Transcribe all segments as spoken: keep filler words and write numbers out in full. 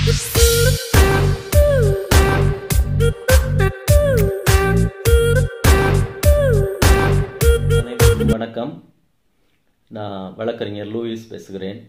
வணக்கம். நான் வழக்கறிஞர் லூயிஸ் பேசுகிறேன்.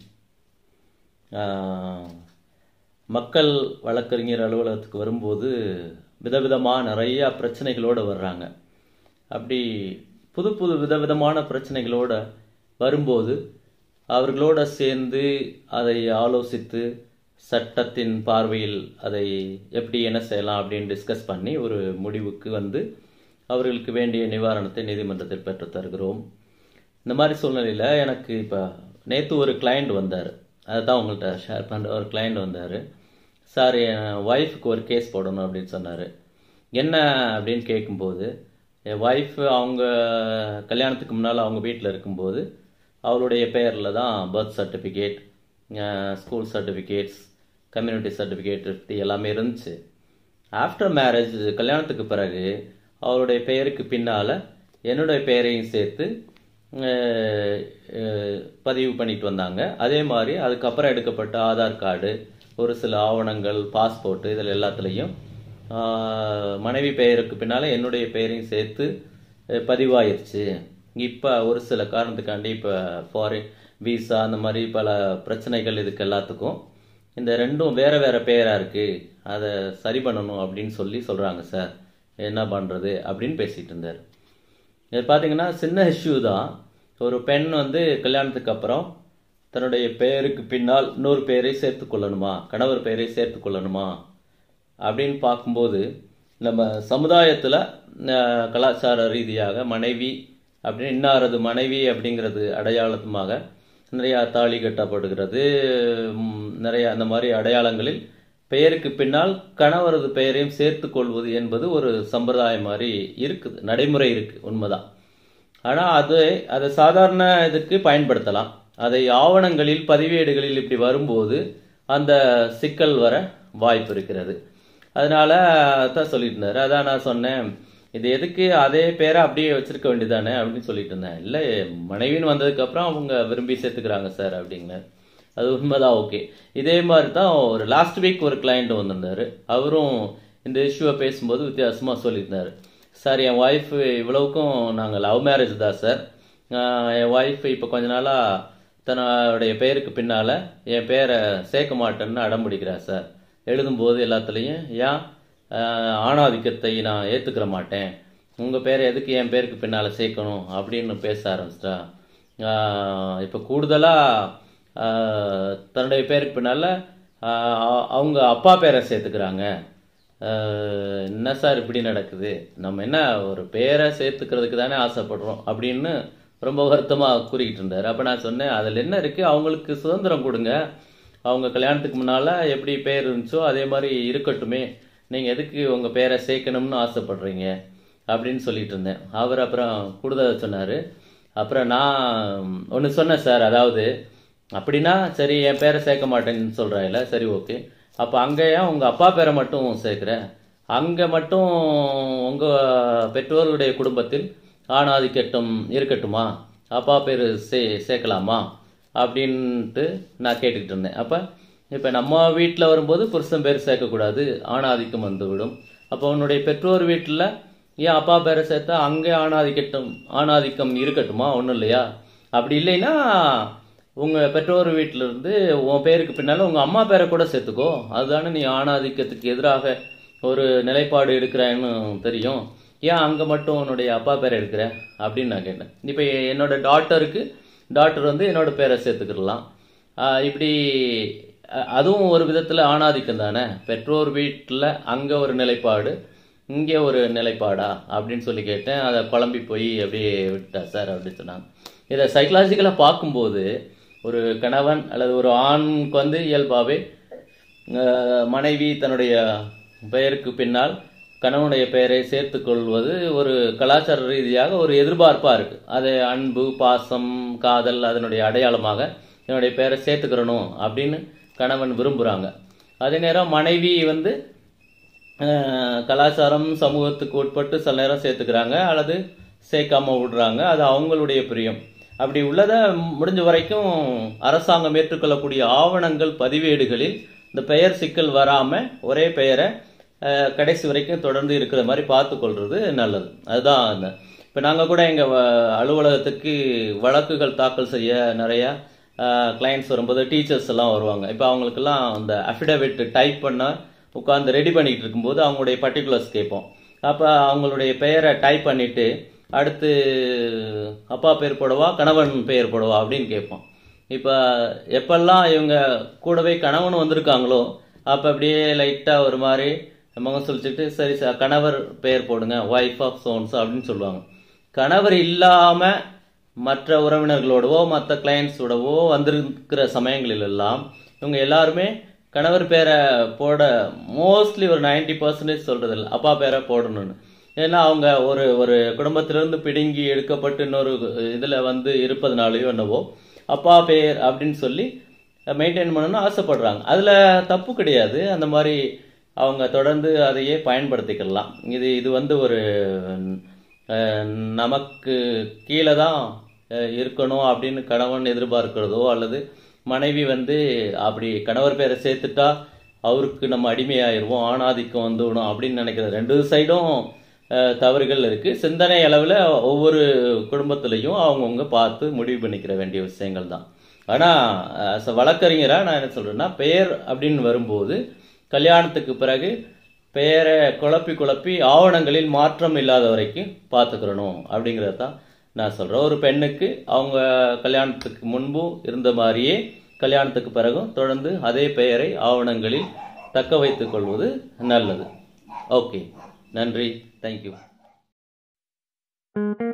மக்கள் வழக்கறிஞர் அலுவலகத்துக்கு வரும்போது விதவிதமாக நிறையா பிரச்சனைகளோடு வர்றாங்க. அப்படி புது புது விதவிதமான பிரச்சனைகளோடு வரும்போது அவர்களோட சேர்ந்து அதை ஆலோசித்து சட்டத்தின் பார்வையில் அதை எப்படி என்ன செய்யலாம் அப்படின்னு டிஸ்கஸ் பண்ணி ஒரு முடிவுக்கு வந்து அவர்களுக்கு வேண்டிய நிவாரணத்தை நீதிமன்றத்தில் பெற்று தருகிறோம். இந்த மாதிரி சூழ்நிலையில் எனக்கு இப்போ நேற்று ஒரு கிளைண்ட் வந்தார். அதை தான் உங்கள்கிட்ட ஷேர் பண்ணுற. ஒரு கிளைண்ட் வந்தார். சார், என் ஒய்ஃபுக்கு ஒரு கேஸ் போடணும் அப்படின்னு சொன்னார். என்ன அப்படின்னு கேட்கும்போது, என் ஒய்ஃபு அவங்க கல்யாணத்துக்கு முன்னால் அவங்க வீட்டில் இருக்கும்போது அவளுடைய பெயரில் தான் birth certificate, school certificates, community certificate இப்படி எல்லாமே இருந்துச்சு. ஆஃப்டர் மேரேஜ், கல்யாணத்துக்கு பிறகு அவருடைய பெயருக்கு பின்னால் என்னுடைய பெயரையும் சேர்த்து பதிவு பண்ணிட்டு வந்தாங்க. அதே மாதிரி அதுக்கப்புறம் எடுக்கப்பட்ட ஆதார் கார்டு, ஒரு சில ஆவணங்கள், பாஸ்போர்ட்டு, இதில் எல்லாத்துலேயும் மனைவி பெயருக்கு பின்னால் என்னுடைய பெயரையும் சேர்த்து பதிவாயிருச்சு. இப்போ ஒரு சில காரணத்துக்காண்டி இப்போ ஃபாரின் வீசா அந்த மாதிரி பல பிரச்சனைகள் இதுக்கு எல்லாத்துக்கும் இந்த ரெண்டும் வேறு வேறு பெயராக இருக்குது, அதை சரி பண்ணணும் அப்படின்னு சொல்லி சொல்கிறாங்க. சார், என்ன பண்ணுறது அப்படின்னு பேசிகிட்டு இருந்தார். இது பார்த்தீங்கன்னா சின்ன இஷ்யூ தான். ஒரு பெண் வந்து கல்யாணத்துக்கு அப்புறம் தன்னுடைய பெயருக்கு பின்னால் இன்னொரு பெயரை சேர்த்து கொள்ளணுமா, கணவர் பெயரை சேர்த்து கொள்ளணுமா அப்படின்னு பார்க்கும்போது நம்ம சமுதாயத்தில் கலாச்சார ரீதியாக மனைவி அப்படின்னு இன்னாரது மனைவி அப்படிங்கிறது அடையாளமாக நிறையா தாலி கட்டப்படுகிறது. நிறைய அந்த மாதிரி அடையாளங்களில் பெயருக்கு பின்னால் கணவரது பெயரையும் சேர்த்து கொள்வது என்பது ஒரு சம்பிரதாயம் மாதிரி இருக்குது, நடைமுறை இருக்குது, உண்மைதான். ஆனால் அது அதை சாதாரண இதுக்கு பயன்படுத்தலாம். அதை ஆவணங்களில் பதிவேடுகளில் இப்படி வரும்போது அந்த சிக்கல் வர வாய்ப்பு இருக்கிறது. அதனால தான் சொல்லிட்டு இருந்தார். அதான் நான் சொன்னேன், இது எதுக்கு அதே பேரை அப்படியே வச்சிருக்க வேண்டியதானே அப்படின்னு சொல்லிட்டு இருந்தேன். இல்லை, மனைவின்னு வந்ததுக்கப்புறம் அவங்க விரும்பி சேர்த்துக்கிறாங்க சார் அப்படிங்க. அது உண்மைதான். ஓகே. இதே மாதிரி தான் ஒரு லாஸ்ட் வீக் ஒரு கிளைண்ட் வந்திருந்தார். அவரும் இந்த இஷ்யூவை பேசும்போது வித்தியாசமாக சொல்லியிருந்தார். சார், என் ஒய்ஃபு இவ்வளவுக்கும் நாங்கள் லவ் மேரேஜ் தான் சார். என் ஒய்ஃபு இப்போ கொஞ்ச நாளாக தன்னுடைய பெயருக்கு பின்னால் என் பேரை சேர்க்க மாட்டேன்னு அடம் பிடிக்கிறார் சார். எழுதும்போது எல்லாத்துலேயும் ஏன் ஆணாதிக்கத்தை நான் ஏற்றுக்கிற மாட்டேன், உங்கள் பேரை எதுக்கு என் பேருக்கு பின்னால் சேர்க்கணும் அப்படின்னு பேச ஆரம்பிச்சிட்டா. இப்போ கூடுதலாக தன்னுடைய பேருக்கு பின்னால் அவங்க அப்பா பேரை சேர்த்துக்கிறாங்க. என்ன சார் இப்படி நடக்குது? நம்ம என்ன ஒரு பேரை சேர்த்துக்கிறதுக்கு தானே ஆசைப்படுறோம் அப்படின்னு ரொம்ப வருத்தமாக கூறிக்கிட்டு இருந்தார். அப்போ நான் சொன்னேன், அதில் என்ன இருக்குது, அவங்களுக்கு சுதந்திரம் கொடுங்க. அவங்க கல்யாணத்துக்கு முன்னால் எப்படி பேர் இருந்துச்சோ அதே மாதிரி இருக்கட்டுமே, நீங்கள் எதுக்கு உங்கள் பேரை சேர்க்கணும்னு ஆசைப்படுறீங்க அப்படின்னு சொல்லிட்டு இருந்தேன். அவர் அப்புறம் கூடுதலாக சொன்னார். அப்புறம் நான் ஒன்று சொன்னேன், சார், அதாவது அப்படின்னா சரி, என் பேரை சேர்க்க மாட்டேன்னு சொல்கிறாயில்ல, சரி ஓகே, அப்போ அங்கே ஏன் உங்கள் அப்பா பேரை மட்டும் சேர்க்குறேன்? அங்கே மட்டும் உங்கள் பெற்றோர்களுடைய குடும்பத்தில் ஆணாதிக்கட்டும் இருக்கட்டுமா, அப்பா பேர் சே சேர்க்கலாமா அப்படின்ட்டு நான் கேட்டுக்கிட்டு இருந்தேன். அப்போ இப்போ நம்ம வீட்டில் வரும்போது புருஷன் பேர் சேர்க்கக்கூடாது, ஆணாதிக்கம் வந்துவிடும். அப்போ உன்னுடைய பெற்றோர் வீட்டில் ஏன் அப்பா பேரை சேர்த்தா அங்கே ஆணாதிக்கட்டும் ஆணாதிக்கம் இருக்கட்டுமா, ஒன்றும் இல்லையா? அப்படி இல்லைன்னா உங்கள் பெற்றோர் வீட்டிலேருந்து உன் பேருக்கு பின்னால் உங்கள் அம்மா பேரை கூட சேர்த்துக்கோ, அதுதானே நீ ஆணாதிக்கத்துக்கு எதிராக ஒரு நிலைப்பாடு எடுக்கிறான்னு தெரியும். ஏன் அங்கே மட்டும் உன்னுடைய அப்பா பேரை எடுக்கிற அப்படின்னு நான் கேட்டேன். இப்போ என்னோட டாட்டருக்கு டாக்டர் வந்து என்னோட பேரை சேர்த்துக்கிடலாம். இப்படி அதுவும் ஒரு விதத்தில் ஆணாதிக்கம் தானே. பெற்றோர் வீட்டில் அங்கே ஒரு நிலைப்பாடு, இங்கே ஒரு நிலைப்பாடா அப்படின்னு சொல்லி கேட்டேன். அதை குழம்பி போய் அப்படியே விட்டா சார் அப்படின்னு சொன்னாங்க. இதை சைக்கலாஜிக்கலாக பார்க்கும்போது ஒரு கணவன் அல்லது ஒரு ஆணுக்கு வந்து இயல்பாகவே மனைவி தன்னுடைய பெயருக்கு பின்னால் கணவனுடைய பெயரை சேர்த்து கொள்வது ஒரு கலாச்சார ரீதியாக ஒரு எதிர்பார்ப்பாக இருக்குது. அது அன்பு, பாசம், காதல் அதனுடைய அடையாளமாக என்னுடைய பெயரை சேர்த்துக்கிறணும் அப்படின்னு கணவன் விரும்புகிறாங்க. அதே நேரம் மனைவி வந்து கலாச்சாரம் சமூகத்துக்கு உட்பட்டு சில நேரம் சேர்த்துக்கிறாங்க அல்லது சேர்க்காம விடுறாங்க. அது அவங்களுடைய பிரியம். அப்படி உள்ளதை முடிஞ்ச வரைக்கும் அரசாங்கம் ஏற்றுக்கொள்ளக்கூடிய ஆவணங்கள் பதிவேடுகளில் இந்த பெயர் சிக்கல் வராமல் ஒரே பெயரை கடைசி வரைக்கும் தொடர்ந்து இருக்கிற மாதிரி பார்த்து கொள்வது நல்லது. அதுதான் அந்த இப்போ நாங்கள் கூட எங்கள் அலுவலகத்துக்கு வழக்குகள் தாக்கல் செய்ய நிறையா கிளைண்ட்ஸ் வரும்போது டீச்சர்ஸ் எல்லாம் வருவாங்க. இப்போ அவங்களுக்கெல்லாம் அந்த அஃபிடவிட் டைப் பண்ண உட்காந்து ரெடி பண்ணிகிட்டு இருக்கும்போது அவங்களுடைய பர்டிகுலர்ஸ் கேட்போம். அப்போ அவங்களுடைய பெயரை டைப் பண்ணிவிட்டு அடுத்து அப்பா பேர் போடவா கணவன் பெயர் போடவா அப்படின்னு கேட்போம். இப்போ எப்பெல்லாம் இவங்க கூடவே கணவன் வந்திருக்காங்களோ அப்போ அப்படியே லைட்டாக ஒரு மாதிரி முகம் சொல்லிச்சுட்டு சரி சார் கணவர் பெயர் போடுங்க ஒய்ஃப் ஆஃப் சோன்ஸ் அப்படின்னு சொல்லுவாங்க. கணவர் இல்லாமல் மற்ற உறவினர்களோடவோ மற்ற கிளைண்ட்ஸோடவோ வந்திருக்கிற சமயங்களிலெல்லாம் இவங்க எல்லாருமே கணவர் பேரை போட மோஸ்ட்லி ஒரு நைன்டி பர்சன்டேஜ் சொல்கிறது இல்லை, அப்பா பேரை போடணும்னு. ஏன்னா அவங்க ஒரு ஒரு குடும்பத்திலிருந்து பிடுங்கி எடுக்கப்பட்டு இன்னொரு இதில் வந்து இருப்பதுனாலையோ என்னவோ அப்பா பேர் அப்படின்னு சொல்லி மெயின்டைன் பண்ணணும்னு ஆசைப்படுறாங்க. அதில் தப்பு கிடையாது, அந்த மாதிரி அவங்க தொடர்ந்து அதையே பயன்படுத்திக்கலாம். இது இது வந்து ஒரு நமக்கு கீழே தான் இருக்கணும் அப்படின்னு கணவன் எதிர்பார்க்கிறதோ அல்லது மனைவி வந்து அப்படி கணவர் பேரை சேர்த்துட்டா அவருக்கு நம்ம அடிமையாயிருவோம் ஆணாதிக்கம் வந்துவிடும் அப்படின்னு நினைக்கிற ரெண்டு சைடும் தவறுகள் இருக்குது. சிந்தனை அளவில் ஒவ்வொரு குடும்பத்திலையும் அவங்கவுங்க பார்த்து முடிவு பண்ணிக்கிற வேண்டிய விஷயங்கள் தான். ஆனால் வழக்கறிஞராக நான் என்ன சொல்கிறேன்னா பெயர் அப்படின்னு வரும்போது கல்யாணத்துக்கு பிறகு பெயரை குழப்பி குழப்பி ஆவணங்களில் மாற்றம் இல்லாத வரைக்கும் பார்த்துக்கிறணும் அப்படிங்கிறத தான் நான் சொல்கிறேன். ஒரு பெண்ணுக்கு அவங்க கல்யாணத்துக்கு முன்பும் இருந்த மாதிரியே கல்யாணத்துக்கு பிறகும் தொடர்ந்து அதே பெயரை ஆவணங்களில் தக்க வைத்துக் கொள்வது நல்லது. ஓகே, நன்றி, தேங்க்யூ.